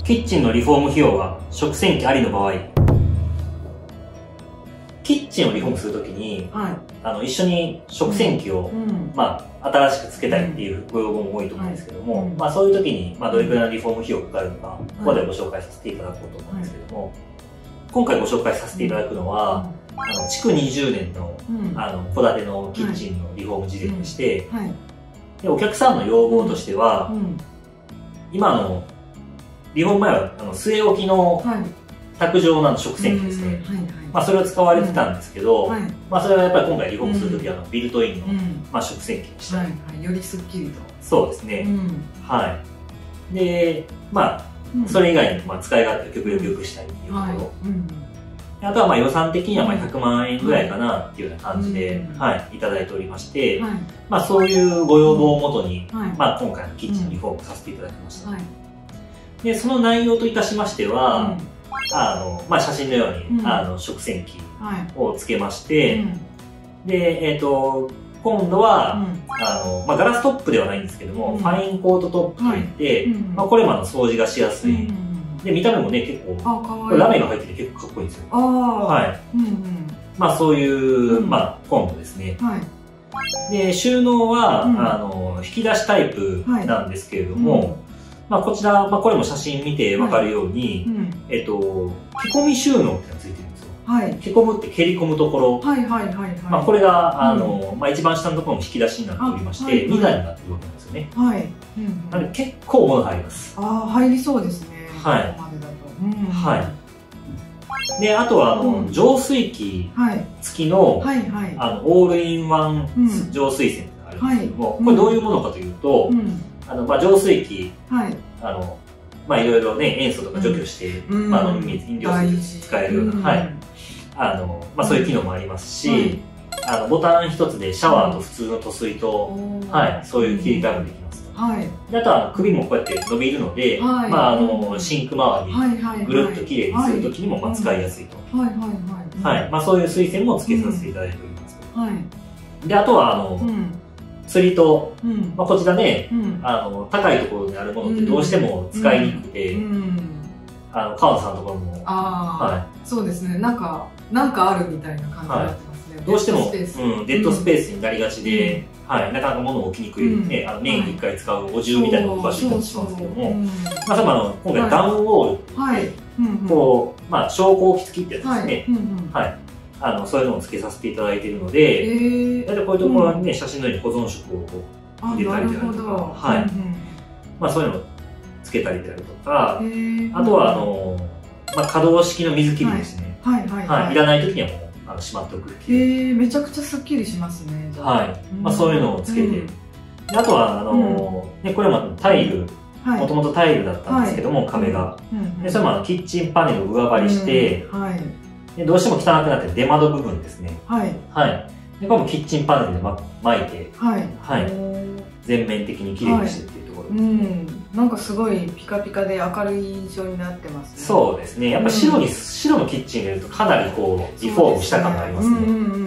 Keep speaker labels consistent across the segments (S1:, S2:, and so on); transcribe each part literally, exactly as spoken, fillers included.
S1: キッチンのリフォーム費用は食洗機ありの場合。キッチンをリフォームするときに、はい、あの一緒に食洗機を、うん、まあ、新しくつけたいっていうご要望も多いと思うんですけども、はい、まあ、そういうときに、まあ、どれくらいのリフォーム費用がかかるのか、ここでご紹介させていただこうと思うんですけども、はい、今回ご紹介させていただくのは、うん、あの築にじゅうねんの戸建てのキッチンのリフォーム事例でして、はいはい、でお客さんの要望としては、うんうん、今のリフォーム前はあの据え置きの、はい、卓上の食洗機ですね、まあそれを使われてたんですけど、はい、まあそれはやっぱり今回リフォームするときはビルトインの、うん、まあ食洗機でした、はいはい、よりすっきりと。そうですね、うん、はい。でまあ、うん、それ以外にまあ使い勝手を極力良くしたいっていうところ、はい、うん、あとはまあ予算的にはまあひゃくまんえんぐらいかなっていうような感じで、うん、はい、いただいておりまして、はい、まあそういうご要望をもとに、はい、まあ今回のキッチンリフォームさせていただきました、はい。でその内容といたしましては、うん、あのまあ、写真のように、うん、あの食洗機をつけまして、はい、うん、で、えー、と今度は、うん、あのまあ、ガラストップではないんですけども、うん、ファインコートトップといって、はい、うん、まあ、これもあの掃除がしやすい、うん、で見た目もね結構これラメが入ってて結構かっこいいんですよ。あ、はい、うんうん、まあ、そういう、うん、まあ、コンロですね、はい、で収納は、うん、あの引き出しタイプなんですけれども、はい、うん、まあこちら、まあ、これも写真見て分かるように、はい、うん、えっと、着込み収納っていうのがついてるんですよ。はい。着込むって蹴り込むところ。はいはいはいはい。まあこれが、あの、うん、まあ一番下のところの引き出しになっておりまして、はいはい、にだいになってるわけなんですよね。はい。うん、なので結構物入ります。ああ、入りそうですね。はい。ここまでだと。うん、はい。で、あとは、あの、うん、浄水器付きの、はいはいはい、あの、オールインワン浄水栓があるんですけども、うん、これどういうものかというと、うん、あの、まあ、浄水器、はい、あの、まあ、いろいろね、塩素とか除去して、うん、まあ、飲み水、飲料水で使えるような、うん、はい。あの、まあ、そういう機能もありますし、うん、あの、ボタン一つでシャワーと普通の塗水と、うん、はい、そういう切り替えもできますと。はい。で、あとは、首もこうやって伸びるので、はい、まあ、あの、シンク周り、ぐるっときれいにするときにも、まあ、使いやすいと。はい、はい、はい。はい。まあ、そういう水栓も付けさせていただいております。はい。で、あとは、あの、うん、釣りと、うん、まあこちらね、うん、あの高いところにあるものってどうしても使いにくくて、うんうん、あの川野さんのところも、あ、はい、そうですね、なんかなんかあるみたいな感じになってますね。はい、どうしてもデッドスペース、うん、デッドスペースになりがちで、うん、はい、なかなか物を置きにくい、うん、ね、あの年にいっかい使うお重みたいなのが詳しいかもしれませんけども、まあ、そのあの今回ダウンウォールって言って、はい、こう、まあ昇降機付きってやつですね。はい、あのそういうのをつけさせていただいているので、えー、だいたいこういうところにね、うん、写真のように保存食を入れたりであるとか、はい、うん、まあそういうのをつけたりであるとか、えー、あとはあの、まあ、可動式の水切りですね。はいはいはい、はい、いらない時にはもうあのしまっておくっていう。えー、めちゃくちゃすっきりしますね。はい、まあそういうのをつけて、うん、であとはあの、うん、ねこれもタイル。もともとタイルだったんですけども、はい、壁が、うん、でそれもキッチンパネルを上張りして、うん、はい、でどうしても汚くなって出窓部分ですね。はい。はい。で、これもキッチンパネルで、ま、巻いて、はい。はい。全面的に綺麗にしてっていうところですね。はい、うん。なんかすごいピカピカで明るい印象になってますね。そうですね。やっぱ白に、うん、白のキッチン入れるとかなりこう、リフォームした感がありますね。うんうんうん。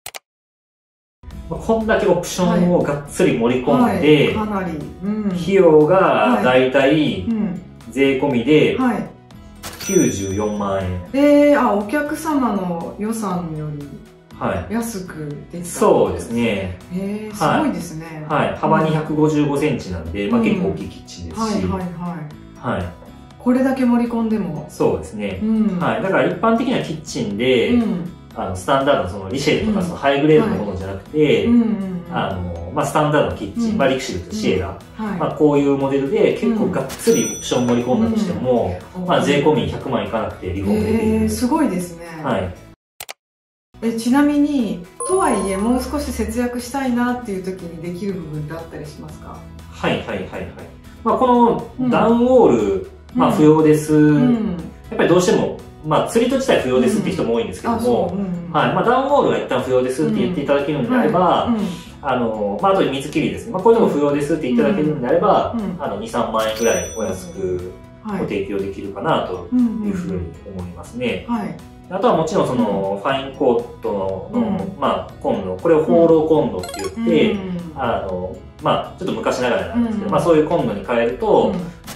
S1: こんだけオプションをがっつり盛り込んで、はいはい、かなり、うん、費用がだいたい税込みで、はい、きゅうじゅうよんまんえん。えー、あ、お客様の予算より安くできたんです、そうですね。えー、すごいですね。はい、はい、幅にひゃくごじゅうごセンチなんで、うん、まあ結構大きいキッチンですし、はいはいはい。はい。これだけ盛り込んでも。そうですね。うん、はい。だから一般的なキッチンで、うん、あのスタンダードのそのリシェルとかそのハイグレードのものじゃなくて、あのまあスタンダードのキッチン、うん、まあリクシルとシエラ、うん、はい、まあこういうモデルで結構がっつりオプション盛り込んだとしても、うん、まあ税込みひゃくまんいかなくてリフォームできる。えー、すごいですね。はい。え、ちなみにとはいえもう少し節約したいなっていう時にできる部分だったりしますか？はいはいはいはい。まあこのダウンウォール、うん、まあ不要です。うん、やっぱりどうしてもまあ釣り戸自体不要ですって人も多いんですけども、はい、まあダウンウォールが一旦不要ですって言っていただけるのであれば、あの、まああとで水切りですね。まあこういうのも不要ですって言っていただけるのであれば、あのに、さんまんえんぐらいお安くご提供できるかなというふうに思いますね。はい。あとはもちろんそのファインコートの、まあコンロ、これをホーローコンロって言って、あの、まあちょっと昔ながらなんですけど、まあそういうコンロに変えると、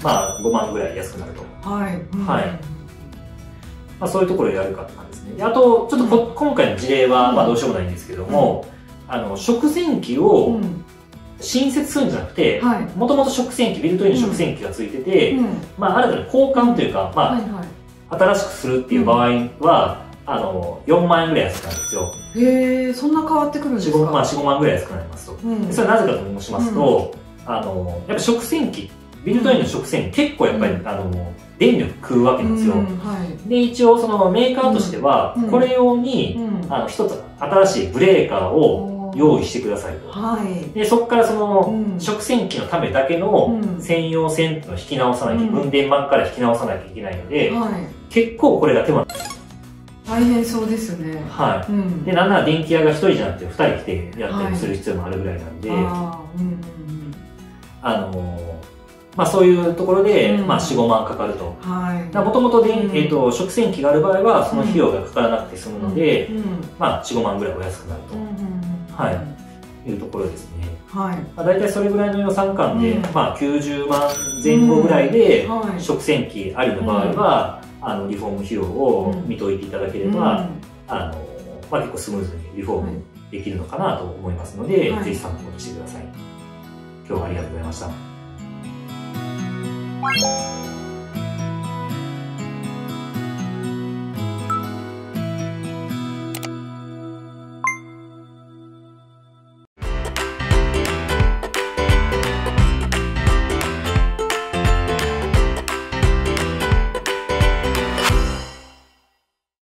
S1: まあごまんぐらい安くなると。
S2: はい。
S1: はい。まあそういうところをやるかって感じですね。であと、ちょっとこ、うん、今回の事例はまあどうしようもないんですけども、うん、あの、食洗機を新設するんじゃなくて、もともと食洗機、ビルトインの食洗機がついてて、うん、まあ新たに交換というか、まあ、はいはい、新しくするっていう場合は、あの、よんまんえんぐらい安くなるんですよ。
S2: へえ、そんな変わってくるんですか？
S1: まあ、よん、ごまんぐらい安くなりますと。うん、それはなぜかと申しますと、うん、あの、やっぱ食洗機、ビルトインの食洗機、結構やっぱり、うん、あの、電力食うわけなんですよ。うんはい、で、一応そのメーカーとしては、これ用に、うん、あの、一つ新しいブレーカーを用意してくださいと。はい、で、そこからその、うん、食洗機のためだけの専用線を引き直さなきゃ、分電盤から引き直さなきゃいけないので、はい、結構これが手間。
S2: 大変そうですね。
S1: はい。うん、で、なんなら電気屋が一人じゃなくて二人来てやったりする必要もあるぐらいなんで、はい、あ, うんうんうん、あの、まあそういうところで、うん、まあよん、ごまんかかると。はい。もともとで、うん、えっと、食洗機がある場合は、その費用がかからなくて済むので、うんうん、まあよん、ごまんぐらいお安くなると。うんうんうん、はい。いうところですね。はい。まあ大体それぐらいの予算感で、うん、まあきゅうじゅうまんぜん後ぐらいで、うんはい、食洗機ありの場合は、うんあのリフォーム費用を見といていただければ、うん、あのまあ、結構スムーズにリフォームできるのかなと思いますので、はい、ぜひ参考にしてください。今日はありがとうございました。